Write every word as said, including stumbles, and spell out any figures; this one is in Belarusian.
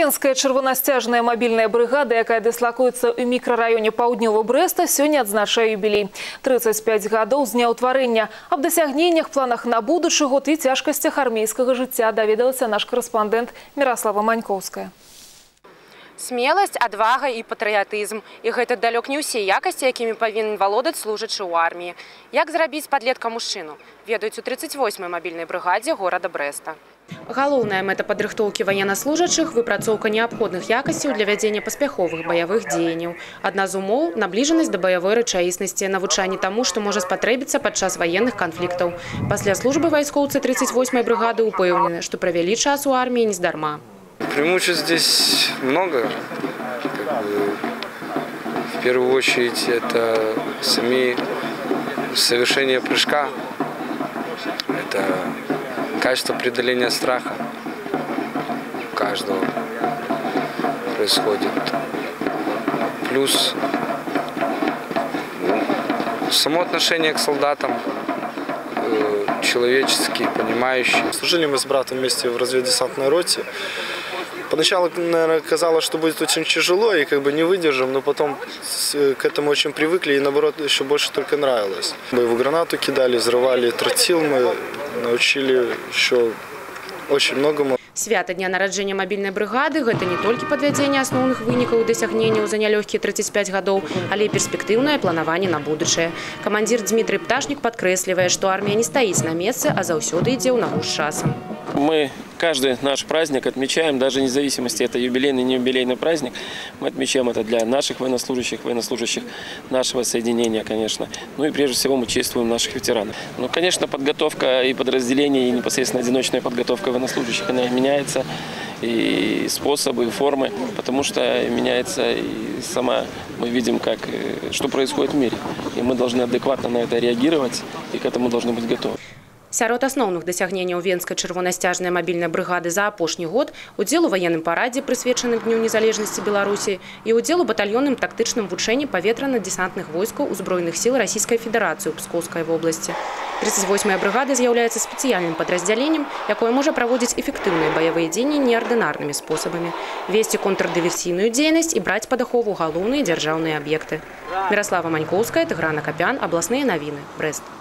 Венская чырвонасцяжная мобильная бригада, якая дыслакуецца ў мікрараёне паўднёва Брэста, сёння адзначае юбілей. тридцать пять гадоў з дня ўтварэння. Аб дасягненнях, планах на будучы год і цяжкасцях армейскага жыцця даведалася наш корэспандэнт Міраслава Манькоўская. Смелость, отвага и патриотизм. И гэта далёк не ўсе якасці, якімі павінен валодаць служачы ў арміі. Як зрабіць падлетка мужчыну, ведаюць у тридцать восьмой мабільнай брыгадзе горада Брэста. Галоўная мэта падрыхтоўкі ваеннаслужачых – выпрацоўка неабходных якасцяў для вядзення паспяховых баявых дзеянняў. Адна з умоў – набліжанасць да баявой рэчаіснасці, навучанне таму, што можа спатрэбіцца падчас ваенных канфліктаў. Пасля службы вайскоўцы тридцать восьмой брыгады упэўнены, што правялі час у арміі нездарма. Преимуществ здесь много. Как бы, в первую очередь это сами совершение прыжка. Это качество преодоления страха. У каждого происходит. Плюс ну, само отношение к солдатам. Человеческие, понимающие. Служили мы с братом вместе в разведдесантной роте. Поначалу, наверное, казалось, что будет очень тяжело и как бы не выдержим, но потом к этому очень привыкли и наоборот еще больше только нравилось. Мы его гранату кидали, взрывали тротил, мы научили еще очень многому. Свята дня нараджэння мабільнай брыгады – гэта не толькі падвядзенне асноўных вынікаў і дасягненняў за нялёгкія тридцать пять гадоў, але і перспектыўнае планаванне на будучае. Камандзір Дмітрый Пташнік падкрэслівае, што армія не стаіць на месцы, а заўсёды ідзе ў нагу з часам. Мы каждый наш праздник отмечаем, даже вне зависимости, это юбилейный, не юбилейный праздник. Мы отмечаем это для наших военнослужащих, военнослужащих нашего соединения, конечно. Ну и прежде всего мы чествуем наших ветеранов. Ну, конечно, подготовка и подразделения, и непосредственно одиночная подготовка военнослужащих, она меняется, и способы, и формы, потому что меняется и сама, мы видим, как, что происходит в мире. И мы должны адекватно на это реагировать, и к этому должны быть готовы. Сярод асноўных дасягненняў Венскай чырвонасцяжнай мабільнай брыгады за апошні год удзел у ваенным парадзе, прысвечаным Дню незалежнасці Беларусі, і удзел у батальённым тактычным вучэнні паветрана-десантных войскаў Узброеных сіл Расійскай Федэрацыі ў Пскоўскай вобласці. тридцать восьмая брыгада з'яўляецца спецыяльным падраздзяленнем, якое можа праводзіць эфектыўныя баявыя дзеянні неардынарнымі спосабамі, весці контрдыверсійную дзейнасць і браць пад ахову галоўныя дзяржаўныя аб'екты. Міраслава Манькоўская, Тыгран Акапян, абласныя навіны, Брэст.